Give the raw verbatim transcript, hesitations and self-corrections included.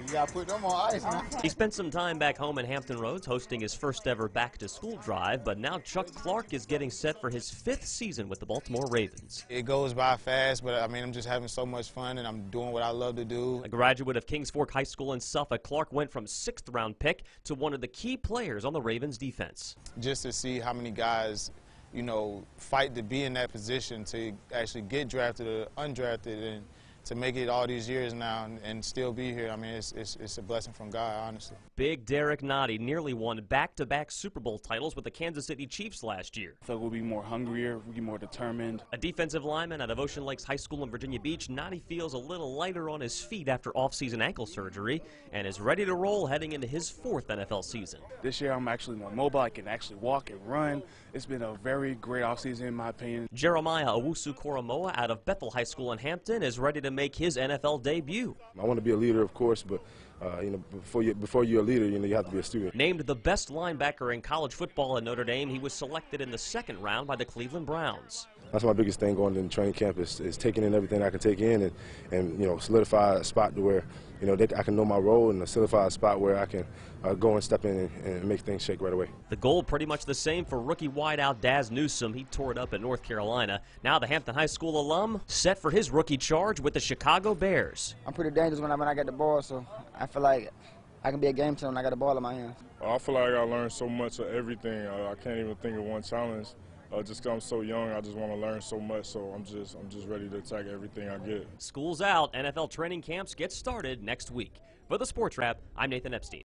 You gotta put them on ice, man. He spent some time back home in Hampton Roads hosting his first ever back-to-school drive, but now Chuck Clark is getting set for his fifth season with the Baltimore Ravens. It goes by fast, but I mean, I'm just having so much fun, and I'm doing what I love to do. A graduate of Kings Fork High School in Suffolk, Clark went from sixth round pick to one of the key players on the Ravens defense. Just to see how many guys, you know, fight to be in that position, to actually get drafted or undrafted, and to make it all these years now and, and still be here, I mean, it's, it's, it's a blessing from God, honestly. Big Derek Nottie nearly won back-to-back Super Bowl titles with the Kansas City Chiefs last year. I feel like we'll be more hungrier, we'll be more determined. A defensive lineman out of Ocean Lakes High School in Virginia Beach, Nottie feels a little lighter on his feet after off-season ankle surgery and is ready to roll heading into his fourth N F L season. This year I'm actually more mobile, I can actually walk and run. It's been a very great offseason in my opinion. Jeremiah Owusu-Koromoa out of Bethel High School in Hampton is ready to make his N F L debut. I want to be a leader, of course, but uh, you know, before you before you're a leader, you know, you have to be a student. Named the best linebacker in college football at Notre Dame, he was selected in the second round by the Cleveland Browns. That's my biggest thing going into training camp is, is taking in everything I can take in and, and you know, solidify a spot to where, you know, they, I can know my role and solidify a spot where I can uh, go and step in and, and make things shake right away. The goal pretty much the same for rookie wideout Daz Newsome. He tore it up at North Carolina. Now the Hampton High School alum set for his rookie charge with the Chicago Bears. I'm pretty dangerous when I, when I get the ball, so I feel like I can be a game changer when I got the ball in my hands. I feel like I learned so much of everything. Uh, I can't even think of one challenge. Uh, just 'cause I'm so young, I just want to learn so much. So I'm just, I'm just ready to attack everything I get. School's out. N F L training camps get started next week. For the Sports Wrap, I'm Nathan Epstein.